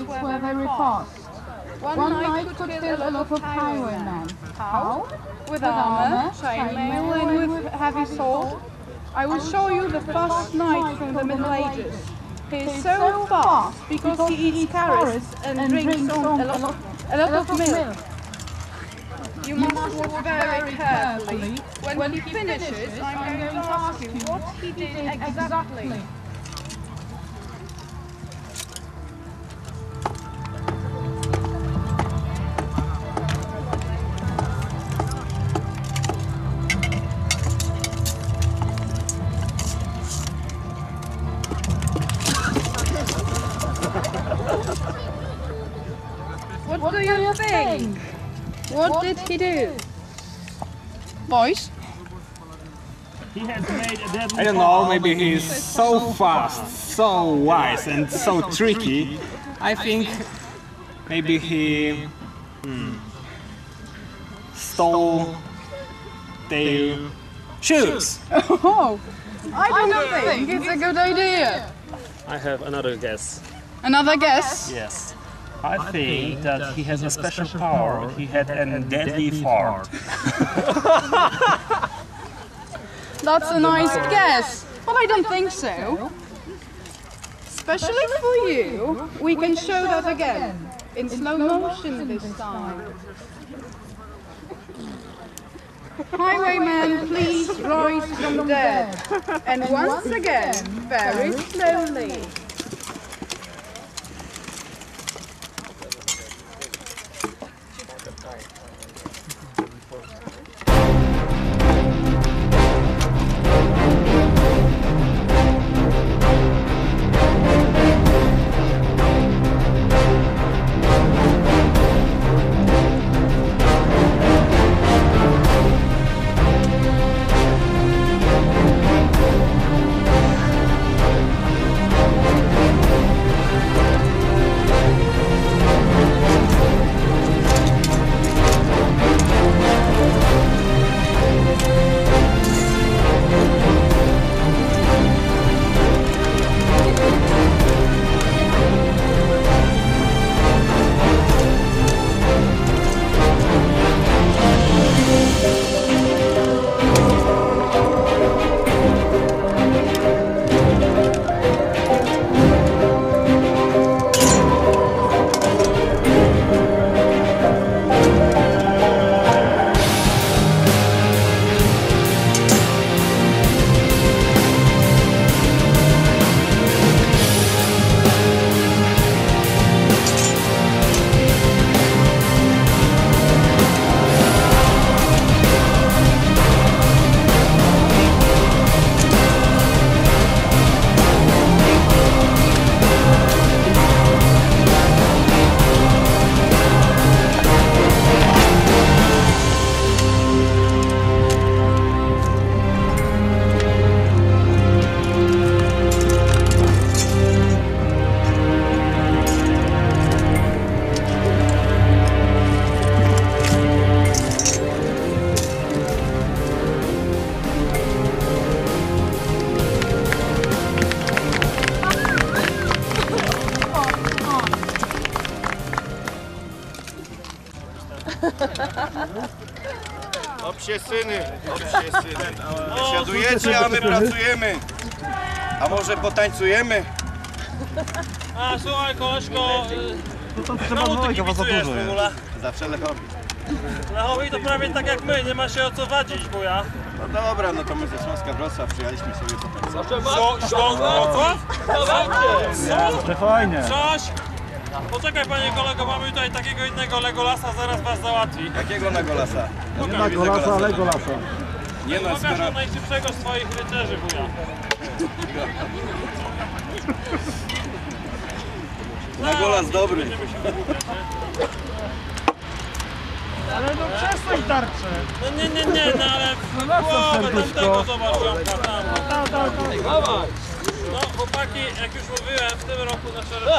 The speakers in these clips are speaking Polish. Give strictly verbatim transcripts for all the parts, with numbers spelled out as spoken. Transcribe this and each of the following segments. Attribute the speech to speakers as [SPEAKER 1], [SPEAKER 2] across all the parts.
[SPEAKER 1] fights were very fast. One knight could kill a lot of highwaymen. How? With armor, chainmail, and with heavy sword. I will show you the fast knight from the Middle Ages. He is so fast because he eats carrots and drinks on a lot, a lot of milk. You must walk very carefully. When he finishes, I'm going to ask you what he did exactly. What do you think? What did he do? Boys?
[SPEAKER 2] He has made a deadly
[SPEAKER 3] I don't know, maybe he's so fast, so wise and so tricky. I think maybe he hmm, stole their shoes.
[SPEAKER 1] Oh, I don't think it's a good idea.
[SPEAKER 2] I have another guess.
[SPEAKER 1] Another guess?
[SPEAKER 2] Yes. I think that he has a special power. He had a deadly fart.
[SPEAKER 1] That's a nice guess, but I don't think so. Especially for you, we can show that again, in slow motion this time. Highwayman, please rise from the dead. And once again, very slowly.
[SPEAKER 4] Obsie syny, obsie syny. Wysiadujecie, a my pracujemy. A może potańcujemy?
[SPEAKER 2] A słuchaj koleżko,
[SPEAKER 4] No to
[SPEAKER 2] trzeba dwojga, bo za dużo w ogóle.
[SPEAKER 4] Zawsze Lechowi.
[SPEAKER 2] Lechowi to prawie tak jak my, nie ma się o co wadzić, buja.
[SPEAKER 4] No dobra, no to my ze Śląska Wrocław przyjechaliśmy sobie potańcować.
[SPEAKER 2] Śląsk Wrocław?
[SPEAKER 4] To fajnie.
[SPEAKER 2] Coś? Poczekaj panie kolego, mamy tutaj takiego innego Legolasa, zaraz was załatwi.
[SPEAKER 4] Jakiego Legolasa?
[SPEAKER 2] Nie
[SPEAKER 4] ma
[SPEAKER 5] Legolasa, Legolasa.
[SPEAKER 4] Nie no,
[SPEAKER 2] Pokaż
[SPEAKER 4] skoro...
[SPEAKER 2] najszybszego z swoich rycerzy, buja.
[SPEAKER 4] Legolas dobry.
[SPEAKER 5] Ale no przestań tarczę.
[SPEAKER 2] No nie, nie, nie, no ale w głowę tamtego zobacz, Janka, tam.
[SPEAKER 5] Tak, tak, tak.
[SPEAKER 2] No chłopaki, jak już mówiłem, w tym roku nasze...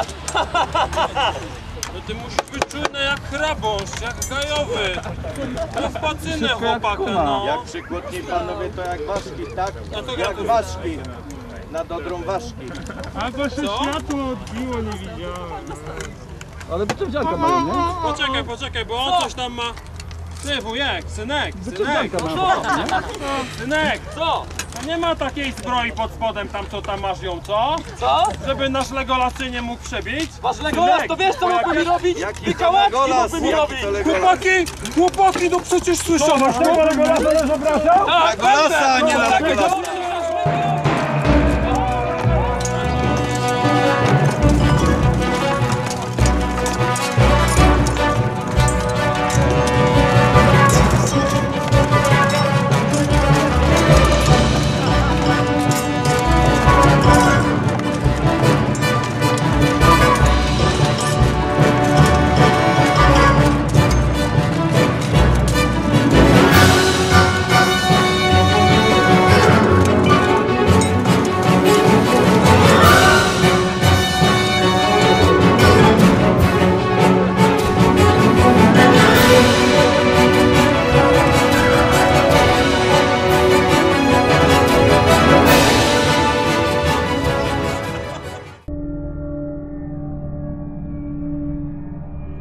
[SPEAKER 2] No ty musisz być czujny jak chrabąszcz, jak gajowy. No w pacynę chłopaka, no.
[SPEAKER 4] Jak przykładni panowie to jak ważki, tak?
[SPEAKER 2] No to
[SPEAKER 4] Jak
[SPEAKER 2] gratuluję.
[SPEAKER 4] ważki. Na Dodrą ważki.
[SPEAKER 5] A to się światło odbiło, nie widziałem. Ale wyczerdzianka mają, nie?
[SPEAKER 2] Poczekaj, poczekaj, bo on coś tam ma... Ty, wujek, synek, synek,
[SPEAKER 5] Wyczerdzianka mają.
[SPEAKER 2] synek, co? To nie ma takiej zbroi pod spodem tam, co tam masz ją, co?
[SPEAKER 6] Co?
[SPEAKER 2] Żeby nasz Legolas cię nie mógł przebić?
[SPEAKER 6] Wasz Legolas, to wiesz co mógłby mi robić?
[SPEAKER 4] Jaki to
[SPEAKER 6] Kołacki
[SPEAKER 4] Legolas?
[SPEAKER 6] mógłby mi
[SPEAKER 4] Jaki
[SPEAKER 6] robić!
[SPEAKER 4] to Legolas?
[SPEAKER 2] Chłopaki, chłopaki, no przecież słyszałeś,
[SPEAKER 5] Tego
[SPEAKER 2] no?
[SPEAKER 5] Legolasa też zapraszam?
[SPEAKER 6] Tak,
[SPEAKER 4] Legolasa, a nie na
[SPEAKER 6] tak,
[SPEAKER 4] Legolasa.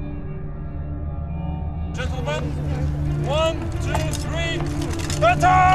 [SPEAKER 2] Gentlemen, one, two, three, battle!